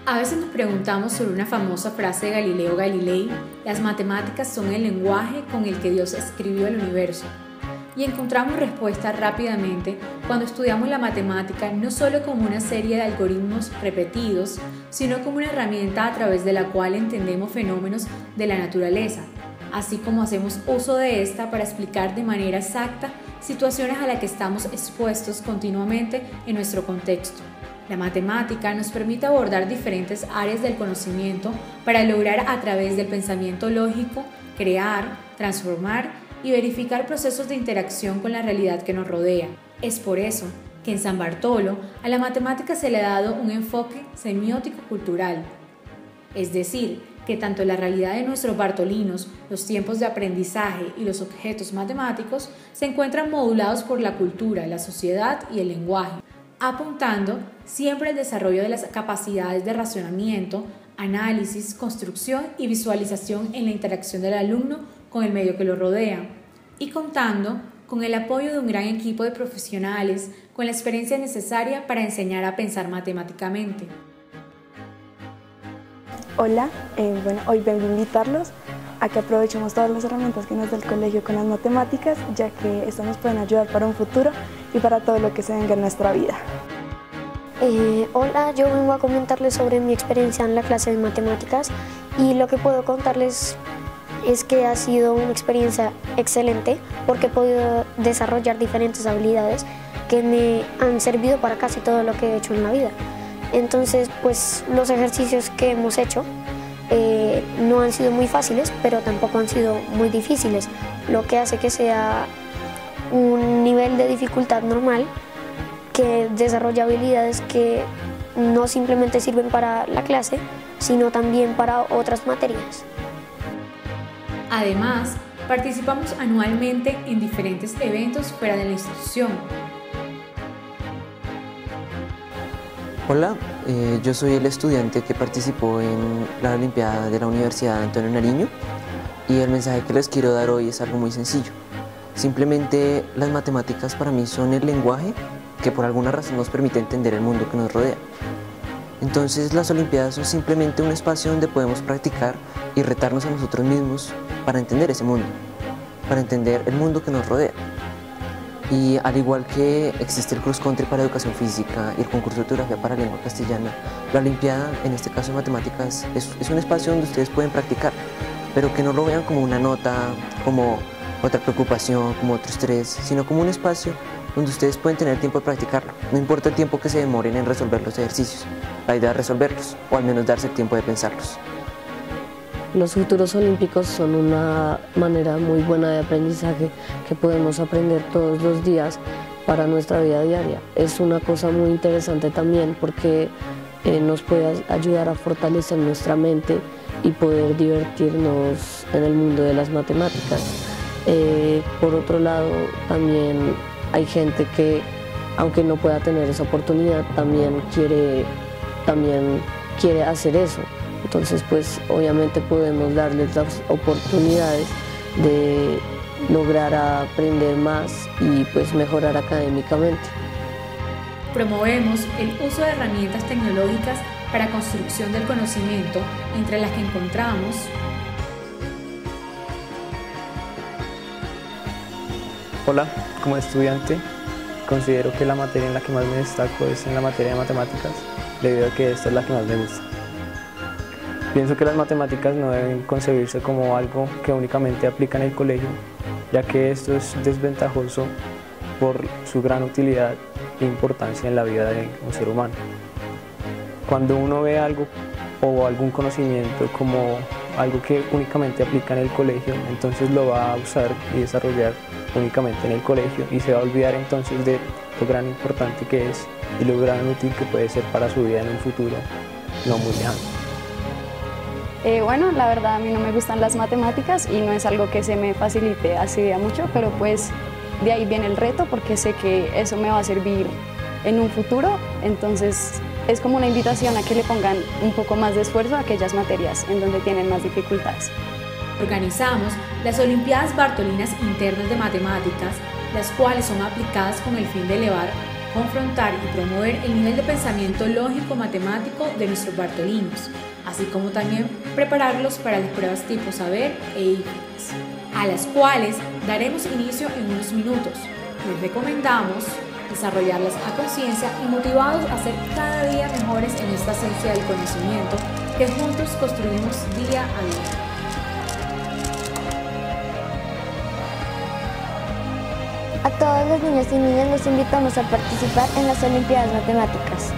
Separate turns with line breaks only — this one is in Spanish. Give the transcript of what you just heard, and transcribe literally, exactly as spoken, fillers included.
A veces nos preguntamos sobre una famosa frase de Galileo Galilei: las matemáticas son el lenguaje con el que Dios escribió el universo. Y encontramos respuesta rápidamente cuando estudiamos la matemática no solo como una serie de algoritmos repetidos, sino como una herramienta a través de la cual entendemos fenómenos de la naturaleza, así como hacemos uso de esta para explicar de manera exacta situaciones a las que estamos expuestos continuamente en nuestro contexto. La matemática nos permite abordar diferentes áreas del conocimiento para lograr a través del pensamiento lógico crear, transformar y verificar procesos de interacción con la realidad que nos rodea. Es por eso que en San Bartolo a la matemática se le ha dado un enfoque semiótico-cultural, es decir, que tanto la realidad de nuestros bartolinos, los tiempos de aprendizaje y los objetos matemáticos se encuentran modulados por la cultura, la sociedad y el lenguaje, apuntando siempre al desarrollo de las capacidades de razonamiento, análisis, construcción y visualización en la interacción del alumno con el medio que lo rodea, y contando con el apoyo de un gran equipo de profesionales con la experiencia necesaria para enseñar a pensar matemáticamente.
Hola, eh, bueno, hoy vengo a invitarlos a que aprovechemos todas las herramientas que nos da el colegio con las matemáticas, ya que esto nos pueden ayudar para un futuro y para todo lo que se venga en nuestra vida.
Eh, hola, yo vengo a comentarles sobre mi experiencia en la clase de matemáticas y lo que puedo contarles es que ha sido una experiencia excelente porque he podido desarrollar diferentes habilidades que me han servido para casi todo lo que he hecho en la vida. Entonces, pues los ejercicios que hemos hecho eh, no han sido muy fáciles, pero tampoco han sido muy difíciles, lo que hace que sea un nivel de dificultad normal que desarrolla habilidades que no simplemente sirven para la clase, sino también para otras materias.
Además, participamos anualmente en diferentes eventos fuera de la institución.
Hola, eh, yo soy el estudiante que participó en la Olimpiada de la Universidad Antonio Nariño y el mensaje que les quiero dar hoy es algo muy sencillo. Simplemente las matemáticas para mí son el lenguaje que por alguna razón nos permite entender el mundo que nos rodea. Entonces las Olimpiadas son simplemente un espacio donde podemos practicar y retarnos a nosotros mismos para entender ese mundo, para entender el mundo que nos rodea. Y al igual que existe el cross country para educación física y el concurso de ortografía para lengua castellana, la Olimpiada, en este caso de matemáticas, es, es un espacio donde ustedes pueden practicar, pero que no lo vean como una nota, como otra preocupación, como otro estrés, sino como un espacio donde ustedes pueden tener tiempo de practicarlo. No importa el tiempo que se demoren en resolver los ejercicios, la idea es resolverlos, o al menos darse el tiempo de pensarlos.
Los futuros olímpicos son una manera muy buena de aprendizaje que podemos aprender todos los días para nuestra vida diaria. Es una cosa muy interesante también porque eh, nos puede ayudar a fortalecer nuestra mente y poder divertirnos en el mundo de las matemáticas. Eh, por otro lado, también hay gente que, aunque no pueda tener esa oportunidad, también quiere, también quiere hacer eso. Entonces, pues obviamente podemos darles las oportunidades de lograr aprender más y pues mejorar académicamente.
Promovemos el uso de herramientas tecnológicas para construcción del conocimiento, entre las que encontramos
Hola, como estudiante considero que la materia en la que más me destaco es en la materia de matemáticas, debido a que esta es la que más me gusta. Pienso que las matemáticas no deben concebirse como algo que únicamente aplica en el colegio, ya que esto es desventajoso por su gran utilidad e importancia en la vida de un ser humano. Cuando uno ve algo o algún conocimiento como algo que únicamente aplica en el colegio, entonces lo va a usar y desarrollar únicamente en el colegio y se va a olvidar entonces de lo gran importante que es y lo gran útil que puede ser para su vida en un futuro no muy lejano.
Eh, bueno, la verdad a mí no me gustan las matemáticas y no es algo que se me facilite así de mucho, pero pues de ahí viene el reto porque sé que eso me va a servir en un futuro, entonces es como una invitación a que le pongan un poco más de esfuerzo a aquellas materias en donde tienen más dificultades.
Organizamos las Olimpiadas Bartolinas Internas de Matemáticas, las cuales son aplicadas con el fin de elevar confrontar y promover el nivel de pensamiento lógico-matemático de nuestros bartolinos, así como también prepararlos para las pruebas tipo saber e I F E S, a las cuales daremos inicio en unos minutos. Les recomendamos desarrollarlas a conciencia y motivados a ser cada día mejores en esta esencia del conocimiento que juntos construimos día a día.
A todos los niños y niñas los invitamos a participar en las Olimpiadas Matemáticas.